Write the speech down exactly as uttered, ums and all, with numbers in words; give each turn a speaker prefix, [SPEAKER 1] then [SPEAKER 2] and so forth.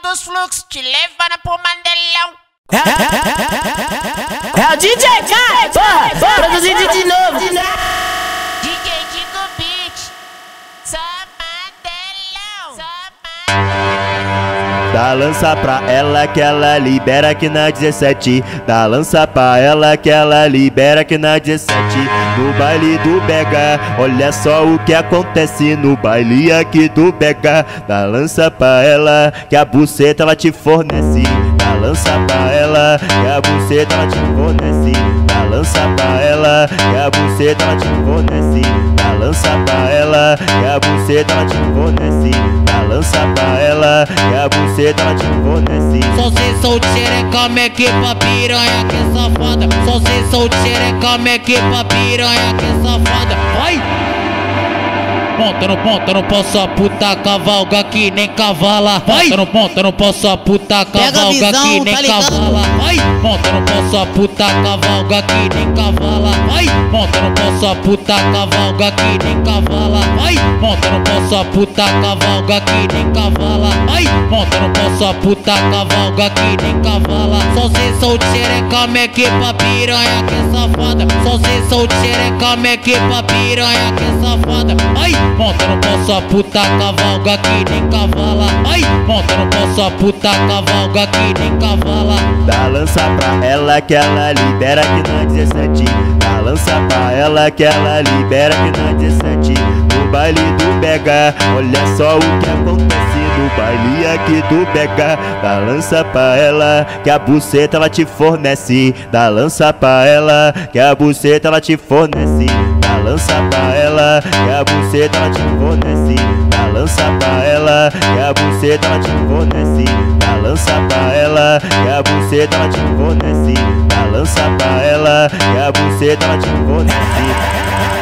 [SPEAKER 1] dos fluxos, te levando pro Mandelão.
[SPEAKER 2] É, é, é o D J Kai, porra, porra, produzindo de novo.
[SPEAKER 1] D J Digo Beat, só Mandelão, só Mandelão.
[SPEAKER 3] Dá lança pra ela que ela libera aqui na dezessete. Dá lança pra ela que ela libera aqui na dezessete. No baile do Bega, olha só o que acontece no baile aqui do Bega. Dá lança pra ela que a buceta ela te fornece. Dá lança pra ela que a buceta ela te fornece. Dá lança pra ela que a buceta ela te fornece. Dá lança pra ela que a buceta ela te fornece. Dá lança pra ela que a buceta ela te fornece.
[SPEAKER 4] Só se solteira é calma equipa piranha que é safada. Só se solteira é calma equipa piranha que é safada. Vai! Ponta no ponta, não posso a puta cavalga que nem cavala. Vai! Ponta no ponta, não posso a puta cavalga
[SPEAKER 2] visão,
[SPEAKER 4] que nem
[SPEAKER 2] tá ligado?
[SPEAKER 4] cavala. Vai! Ponta no posso a puta cavalga que nem cavala. Vai! Ponta no posso a puta cavalga que nem cavala. Vai! Ponta no posso a puta cavalga que nem cavala. Vai! Ponta no posso a puta cavalga que nem cavala. Só se solteira é calma equipa piranha que é safada. Só se solteira é calma equipa piranha que é safada. Vai! Monta no posso a puta cavalga que nem cavala. Ai, monta no posso a puta cavalga que nem cavala.
[SPEAKER 3] Dá lança pra ela que ela libera aqui na dezessete. Dá lança pra ela que ela libera aqui na dezessete. No baile do Bega, olha só o que acontece no baile aqui do Bega. Dá lança pra ela que a buceta ela te fornece. Dá lança pra ela que a buceta ela te fornece. Dá lança pra ela que a buceta ela te fornece. Dá lança pra ela que a buceta ela te fornece. Dá lança pra ela que a buceta ela te fornece. Dá lança pra ela que a buceta ela te fornece.